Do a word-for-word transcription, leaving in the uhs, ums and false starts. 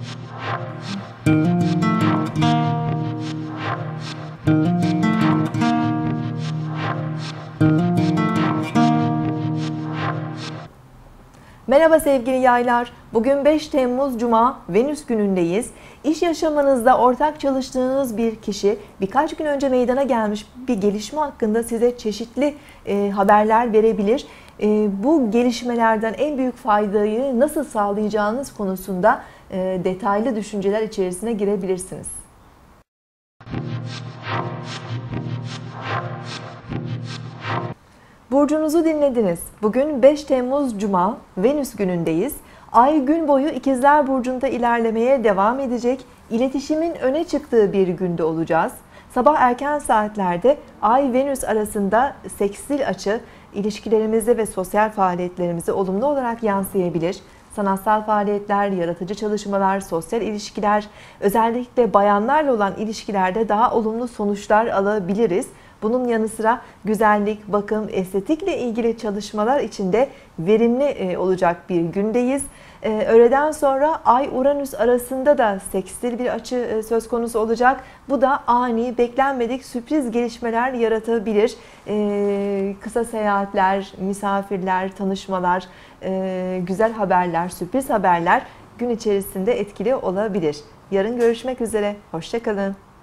Merhaba sevgili yaylar. Bugün beş Temmuz Cuma, Venüs günündeyiz. İş yaşamınızda ortak çalıştığınız bir kişi birkaç gün önce meydana gelmiş bir gelişme hakkında size çeşitli e, haberler verebilir. E, bu gelişmelerden en büyük faydayı nasıl sağlayacağınız konusunda e, detaylı düşünceler içerisine girebilirsiniz. Burcunuzu dinlediniz. Bugün beş Temmuz Cuma, Venüs günündeyiz. Ay gün boyu İkizler Burcu'nda ilerlemeye devam edecek. İletişimin öne çıktığı bir günde olacağız. Sabah erken saatlerde Ay-Venüs arasında sekstil açı ilişkilerimize ve sosyal faaliyetlerimize olumlu olarak yansıyabilir. Sanatsal faaliyetler, yaratıcı çalışmalar, sosyal ilişkiler, özellikle bayanlarla olan ilişkilerde daha olumlu sonuçlar alabiliriz. Bunun yanı sıra güzellik, bakım, estetikle ilgili çalışmalar için de verimli olacak bir gündeyiz. Öğleden sonra Ay-Uranüs arasında da sekstil bir açı söz konusu olacak. Bu da ani, beklenmedik sürpriz gelişmeler yaratabilir. Kısa seyahatler, misafirler, tanışmalar, güzel haberler, sürpriz haberler gün içerisinde etkili olabilir. Yarın görüşmek üzere. Hoşça kalın.